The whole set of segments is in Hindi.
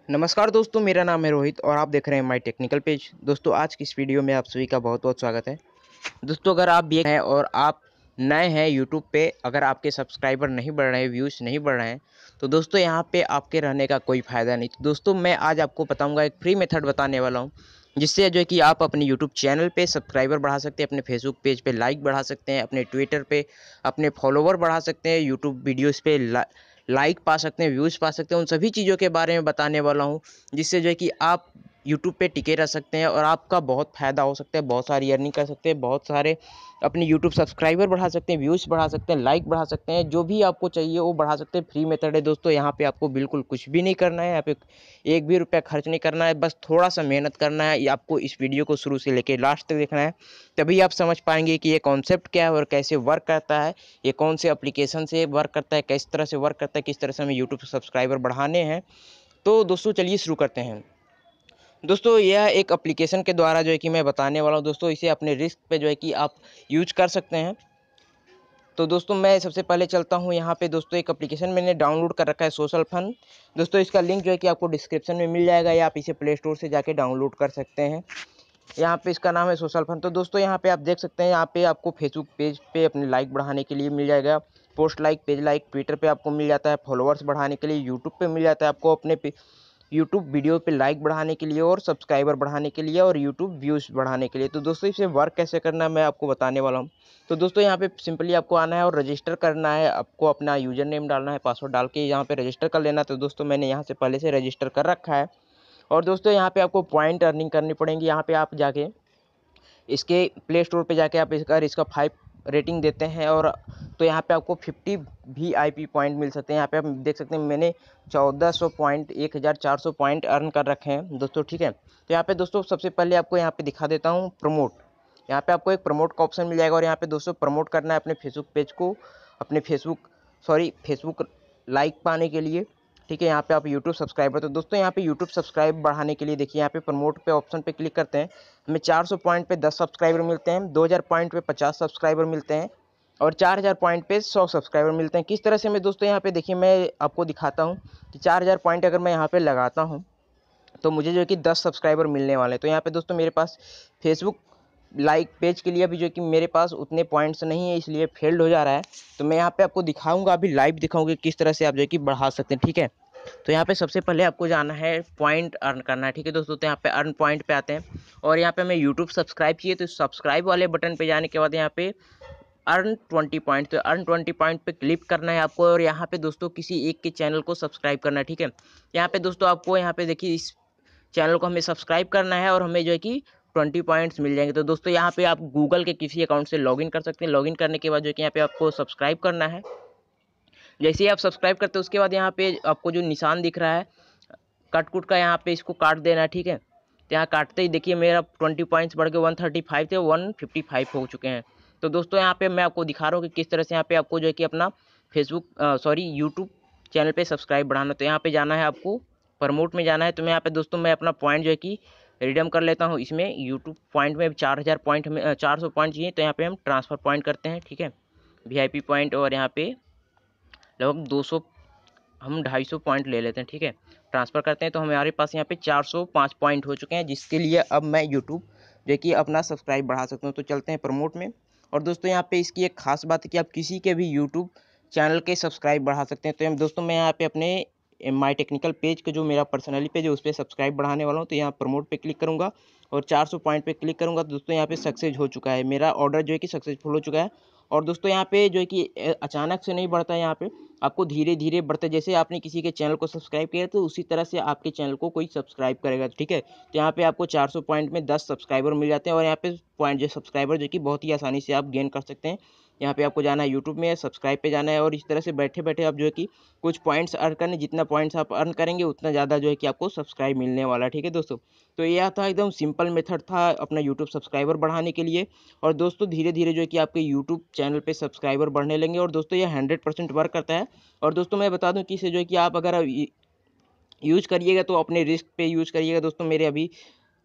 नमस्कार दोस्तों, मेरा नाम है रोहित और आप देख रहे हैं माय टेक्निकल पेज। दोस्तों, आज की इस वीडियो में आप सभी का बहुत बहुत स्वागत है। दोस्तों, अगर आप भी हैं और आप नए हैं यूट्यूब पे, अगर आपके सब्सक्राइबर नहीं बढ़ रहे हैं, व्यूज़ नहीं बढ़ रहे हैं, तो दोस्तों यहाँ पे आपके रहने का कोई फ़ायदा नहीं। तो दोस्तों, मैं आज आपको बताऊँगा, एक फ्री मेथड बताने वाला हूँ, जिससे जो है कि आप अपने यूट्यूब चैनल पे सब्सक्राइबर बढ़ा सकते हैं, अपने फेसबुक पेज पे लाइक बढ़ा सकते हैं, अपने ट्विटर पे अपने फॉलोवर बढ़ा सकते हैं, यूट्यूब वीडियोज़ पे लाइक पा सकते हैं, व्यूज़ पा सकते हैं। उन सभी चीज़ों के बारे में बताने वाला हूँ, जिससे जो है कि आप यूट्यूब पे टिके रह सकते हैं और आपका बहुत फ़ायदा हो सकता है, बहुत सारी अर्निंग कर सकते हैं, बहुत सारे अपने यूट्यूब सब्सक्राइबर बढ़ा सकते हैं, व्यूज़ बढ़ा सकते हैं, लाइक बढ़ा सकते हैं, जो भी आपको चाहिए वो बढ़ा सकते हैं। फ्री मेथड है दोस्तों, यहाँ पे आपको बिल्कुल कुछ भी नहीं करना है, यहाँ पे एक भी रुपया खर्च नहीं करना है, बस थोड़ा-सा मेहनत करना है। ये आपको इस वीडियो को शुरू से लेके लास्ट तक देखना है, तभी आप समझ पाएँगे कि ये कॉन्सेप्ट क्या है और कैसे वर्क करता है, ये कौन से एप्लीकेशन से वर्क करता है, किस तरह से वर्क करता है, किस तरह से हमें यूट्यूब सब्सक्राइबर बढ़ाने हैं। तो दोस्तों, चलिए शुरू करते हैं। दोस्तों, यह एक एप्लीकेशन के द्वारा जो है कि मैं बताने वाला हूँ दोस्तों, इसे अपने रिस्क पे जो है कि आप यूज कर सकते हैं। तो दोस्तों, मैं सबसे पहले चलता हूँ यहाँ पे। दोस्तों, एक एप्लीकेशन मैंने डाउनलोड कर रखा है, सोशल फन। दोस्तों, इसका लिंक जो है कि आपको डिस्क्रिप्शन में मिल जाएगा या आप इसे प्ले स्टोर से जाके डाउनलोड कर सकते हैं। यहाँ पे इसका नाम है सोशल फन। तो दोस्तों, यहाँ पे आप देख सकते हैं, यहाँ पे आपको फेसबुक पेज पे अपने लाइक बढ़ाने के लिए मिल जाएगा, post like, page like. Twitter पे आपको मिल जाता है फॉलोअर्स बढ़ाने के लिए। यूट्यूब पे मिल जाता है आपको अपने यूट्यूब वीडियो पे लाइक बढ़ाने के लिए और सब्सक्राइबर बढ़ाने के लिए और यूट्यूब व्यूज़ बढ़ाने के लिए। तो दोस्तों, इसे वर्क कैसे करना है मैं आपको बताने वाला हूँ। तो दोस्तों, यहाँ पे सिंपली आपको आना है और रजिस्टर करना है। आपको अपना यूज़र नेम डालना है, पासवर्ड डाल के यहाँ पे रजिस्टर कर लेना। तो दोस्तों, मैंने यहाँ से पहले से रजिस्टर कर रखा है। और दोस्तों, यहाँ पे आपको पॉइंट अर्निंग करनी पड़ेंगी। यहाँ पे आप जाके इसके प्ले स्टोर पे जाके आप इसका 5 रेटिंग देते हैं और तो यहाँ पे आपको 50 वीआईपी पॉइंट मिल सकते हैं। यहाँ पे आप देख सकते हैं, मैंने 1400 पॉइंट 1400 पॉइंट अर्न कर रखे हैं दोस्तों, ठीक है। तो यहाँ पे दोस्तों, सबसे पहले आपको यहाँ पे दिखा देता हूँ प्रमोट। यहाँ पे आपको एक प्रमोट का ऑप्शन मिल जाएगा और यहाँ पे दोस्तों प्रमोट करना है अपने फेसबुक पेज को, अपने फेसबुक लाइक पाने के लिए, ठीक है। यहाँ पे आप यूट्यूब सब्सक्राइबर, तो दोस्तों यहाँ पे यूट्यूब सब्सक्राइब बढ़ाने के लिए देखिए, यहाँ पे प्रमोट पे ऑप्शन पे क्लिक करते हैं। हमें 400 पॉइंट पे 10 सब्सक्राइबर मिलते हैं, 2000 पॉइंट पे 50 सब्सक्राइबर मिलते हैं और 4000 पॉइंट पे 100 सब्सक्राइबर मिलते हैं। किस तरह से मैं दोस्तों यहाँ पे देखिए, मैं आपको दिखाता हूँ कि 4000 पॉइंट अगर मैं यहाँ पे लगाता हूँ तो मुझे जो है कि 10 सब्सक्राइबर मिलने वाले हैं। तो यहाँ पे दोस्तों, मेरे पास फेसबुक लाइक पेज के लिए अभी जो है कि मेरे पास उतने पॉइंट्स नहीं है, इसलिए फेल्ड हो जा रहा है। तो मैं यहाँ पे आपको दिखाऊंगा, अभी लाइव दिखाऊंगा किस तरह से आप जो है कि बढ़ा सकते हैं, ठीक है। तो यहाँ पे सबसे पहले आपको जाना है, पॉइंट अर्न करना है, ठीक है दोस्तों। तो यहाँ पे अर्न पॉइंट पे आते हैं और यहाँ पे हमें यूट्यूब सब्सक्राइब चाहिए, तो सब्सक्राइब वाले बटन पे जाने के बाद यहाँ पे अर्न 20 पॉइंट, तो अर्न 20 पॉइंट पे क्लिक करना है आपको और यहाँ पे दोस्तों किसी एक के चैनल को सब्सक्राइब करना है, ठीक है। यहाँ पे दोस्तों, आपको यहाँ पे देखिए, इस चैनल को हमें सब्सक्राइब करना है और हमें जो है कि 20 पॉइंट्स मिल जाएंगे। तो दोस्तों, यहाँ पे आप गूगल के किसी अकाउंट से लॉगिन कर सकते हैं। लॉगिन करने के बाद जो है कि यहाँ पे आपको सब्सक्राइब करना है। जैसे ही आप सब्सक्राइब करते हैं उसके बाद यहाँ पे आपको जो निशान दिख रहा है कट कुट का, यहाँ पे इसको काट देना है, ठीक है। तो यहाँ काटते ही देखिए, मेरा 20 पॉइंट्स बढ़ के 135 थे, 155 हो चुके हैं। तो दोस्तों, यहाँ पे मैं आपको दिखा रहा हूँ कि किस तरह से यहाँ पे आपको जो है कि अपना यूट्यूब चैनल पे सब्सक्राइब बढ़ाना। तो यहाँ पे जाना है आपको, प्रमोट में जाना है। तो मैं यहाँ पे दोस्तों, मैं अपना पॉइंट जो है कि रिडीम कर लेता हूँ इसमें। यूट्यूब पॉइंट में 4000 पॉइंट हमें 400 पॉइंट चाहिए, तो यहाँ पे हम ट्रांसफ़र पॉइंट करते हैं, ठीक है, वीआईपी पॉइंट। और यहाँ पे लगभग 200, हम 250 पॉइंट ले लेते हैं, ठीक है, ट्रांसफ़र करते हैं। तो हमारे पास यहाँ पे 405 पॉइंट हो चुके हैं, जिसके लिए अब मैं यूट्यूब जो है कि अपना सब्सक्राइब बढ़ा सकता हूँ। तो चलते हैं प्रमोट में। और दोस्तों, यहाँ पे इसकी एक खास बात है कि आप किसी के भी यूट्यूब चैनल के सब्सक्राइब बढ़ा सकते हैं। तो दोस्तों, मैं यहाँ पे अपने माई टेक्निकल पेज का जो मेरा पर्सनली पेज है उस पर सब्सक्राइब बढ़ाने वाला हूँ। तो यहाँ प्रमोट पे क्लिक करूँगा और 400 पॉइंट पे क्लिक करूँगा। तो दोस्तों, यहाँ पे सक्सेस हो चुका है, मेरा ऑर्डर जो है कि सक्सेसफुल हो चुका है। और दोस्तों, यहाँ पे जो है कि अचानक से नहीं बढ़ता है, यहाँ पे आपको धीरे धीरे बढ़ते, जैसे आपने किसी के चैनल को सब्सक्राइब किया तो उसी तरह से आपके चैनल को कोई सब्सक्राइब करेगा, ठीक है। तो यहाँ पे आपको 400 पॉइंट में 10 सब्सक्राइबर मिल जाते हैं और यहाँ पे पॉइंट जो सब्सक्राइबर जो कि बहुत ही आसानी से आप गेन कर सकते हैं। यहाँ पे आपको जाना है यूट्यूब में, सब्सक्राइब पे जाना है और इस तरह से बैठे बैठे आप जो है कि कुछ पॉइंट्स अर्न करने, जितना पॉइंट्स आप अर्न करेंगे उतना ज़्यादा जो है कि आपको सब्सक्राइब मिलने वाला है, ठीक है दोस्तों। तो यह था एकदम सिंपल मेथड था अपना यूट्यूब सब्सक्राइबर बढ़ाने के लिए। और दोस्तों, धीरे धीरे जो है कि आपके यूट्यूब चैनल पे सब्सक्राइबर बढ़ने लगेंगे और दोस्तों, ये 100% वर्क करता है। और दोस्तों, मैं बता दूं कि इसे जो है कि आप अगर यूज़ करिएगा तो अपने रिस्क पे यूज़ करिएगा। दोस्तों, मेरे अभी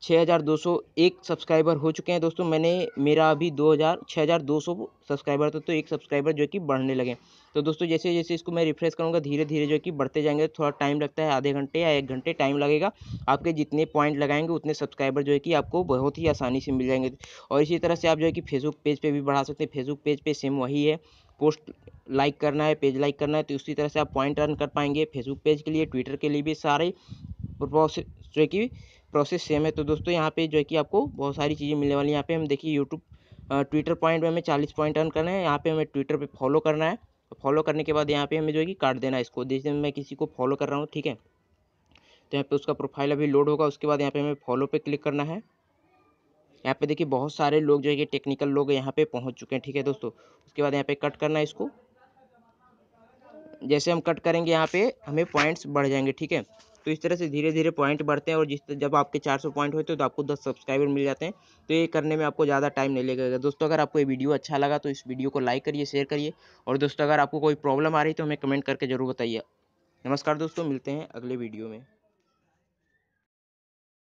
6201 सब्सक्राइबर हो चुके हैं दोस्तों। मेरा अभी 6200 सब्सक्राइबर था, तो एक सब्सक्राइबर जो है कि बढ़ने लगे। तो दोस्तों जैसे जैसे इसको मैं रिफ्रेश करूँगा धीरे धीरे जो है कि बढ़ते जाएंगे। थोड़ा टाइम लगता है, आधे घंटे या 1 घंटे टाइम लगेगा। आपके जितने पॉइंट लगाएंगे उतने सब्सक्राइबर जो है कि आपको बहुत ही आसानी से मिल जाएंगे। और इसी तरह से आप जो है कि फेसबुक पेज पे भी बढ़ा सकते हैं। फेसबुक पेज पे सेम वही है, पोस्ट लाइक करना है, पेज लाइक करना है, तो उसी तरह से आप पॉइंट अर्न कर पाएंगे। फेसबुक पेज के लिए, ट्विटर के लिए भी सारे प्रोसेस जो है कि प्रोसेस सेम है। तो दोस्तों यहाँ पे जो है कि आपको बहुत सारी चीज़ें मिलने वाली हैं। यहाँ पे हम देखिए यूट्यूब ट्विटर पॉइंट में हमें 40 पॉइंट अर्न करना है। यहाँ पे हमें ट्विटर पे फॉलो करना है। फॉलो करने के बाद यहाँ पे हमें जो है कि काट देना है इसको। जैसे मैं किसी को फॉलो कर रहा हूँ, ठीक है, तो यहाँ पे उसका प्रोफाइल अभी लोड होगा। उसके बाद यहाँ पे हमें फॉलो पे क्लिक करना है। यहाँ पे देखिए बहुत सारे लोग जो है कि टेक्निकल लोग यहाँ पे पहुँच चुके हैं, ठीक है दोस्तों। उसके बाद यहाँ पे कट करना है इसको। जैसे हम कट करेंगे यहाँ पे हमें पॉइंट्स बढ़ जाएंगे, ठीक है। तो इस तरह से धीरे धीरे पॉइंट बढ़ते हैं, और जब आपके 400 पॉइंट होते हैं तो आपको 10 सब्सक्राइबर मिल जाते हैं। तो ये करने में आपको ज़्यादा टाइम नहीं लगेगा दोस्तों। अगर आपको ये वीडियो अच्छा लगा तो इस वीडियो को लाइक करिए, शेयर करिए, और दोस्तों अगर आपको कोई प्रॉब्लम आ रही है तो हमें कमेंट करके ज़रूर बताइए। नमस्कार दोस्तों, मिलते हैं अगले वीडियो में।